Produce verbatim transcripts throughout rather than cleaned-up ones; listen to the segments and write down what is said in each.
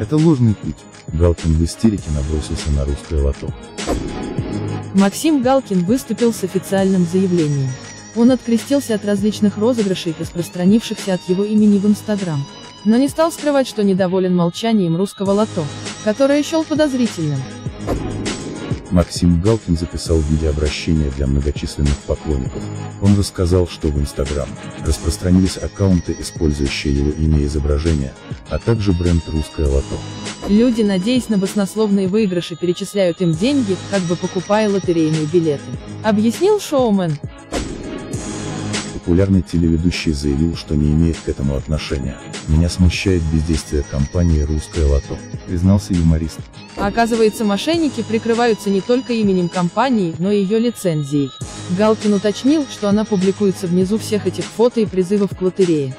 Это ложный путь. Галкин в истерике набросился на русское лото. Максим Галкин выступил с официальным заявлением. Он открестился от различных розыгрышей, распространившихся от его имени в Инстаграм. Но не стал скрывать, что недоволен молчанием русского лото, которое счел подозрительным. Максим Галкин записал видеообращение для многочисленных поклонников. Он рассказал, что в Инстаграм распространились аккаунты, использующие его имя и изображение, а также бренд «Русское лото». Люди, надеясь на баснословные выигрыши, перечисляют им деньги, как бы покупая лотерейные билеты, объяснил шоумен. Популярный телеведущий заявил, что не имеет к этому отношения. «Меня смущает бездействие компании «Русское лото», — признался юморист. Оказывается, мошенники прикрываются не только именем компании, но и ее лицензией. Галкин уточнил, что она публикуется внизу всех этих фото и призывов к лотерее.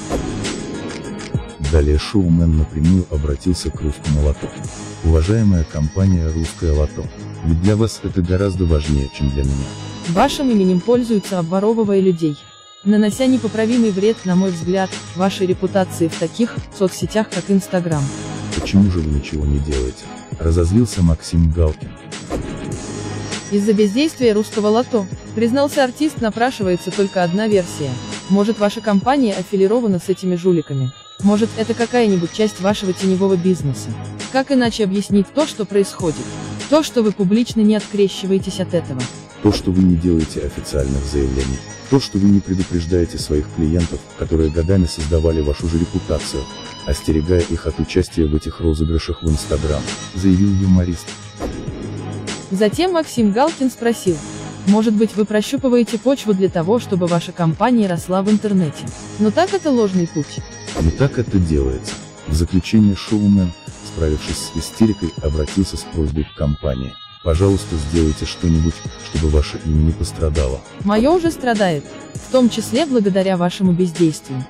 Далее шоумен напрямую обратился к русскому лото. «Уважаемая компания «Русское лото», ведь для вас это гораздо важнее, чем для меня. Вашим именем пользуются, обворовывая людей, нанося непоправимый вред, на мой взгляд, вашей репутации в таких соцсетях, как Инстаграм. Почему же вы ничего не делаете?» — разозлился Максим Галкин. Из-за бездействия русского лото, признался артист, напрашивается только одна версия. Может, ваша компания аффилирована с этими жуликами? Может, это какая-нибудь часть вашего теневого бизнеса? Как иначе объяснить то, что происходит? То, что вы публично не открещиваетесь от этого. То, что вы не делаете официальных заявлений. То, что вы не предупреждаете своих клиентов, которые годами создавали вашу же репутацию, остерегая их от участия в этих розыгрышах в Инстаграм, заявил юморист. Затем Максим Галкин спросил: может быть, вы прощупываете почву для того, чтобы ваша компания росла в интернете? Но так это ложный путь. Не так это делается. В заключение шоумен, справившись с истерикой, обратился с просьбой к компании. Пожалуйста, сделайте что-нибудь, чтобы ваше имя не пострадало. Мое уже страдает, в том числе благодаря вашему бездействию.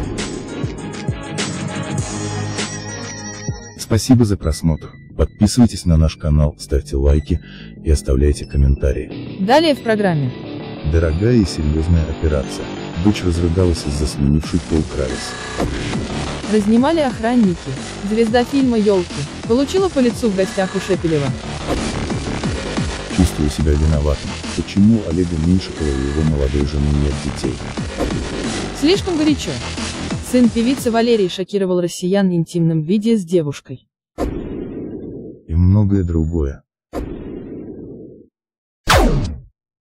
Спасибо за просмотр. Подписывайтесь на наш канал, ставьте лайки и оставляйте комментарии. Далее в программе. Дорогая и серьезная операция. Дочь разрыдалась из-за сменившей пол Кравис. Разнимали охранники. Звезда фильма «Елки» получила по лицу в гостях у Шепелева. Чувствую себя виноватым. Почему у Олега Меньшикова и его молодой жены нет детей? Слишком горячо. Сын певицы Валерий шокировал россиян интимным видео с девушкой. И многое другое.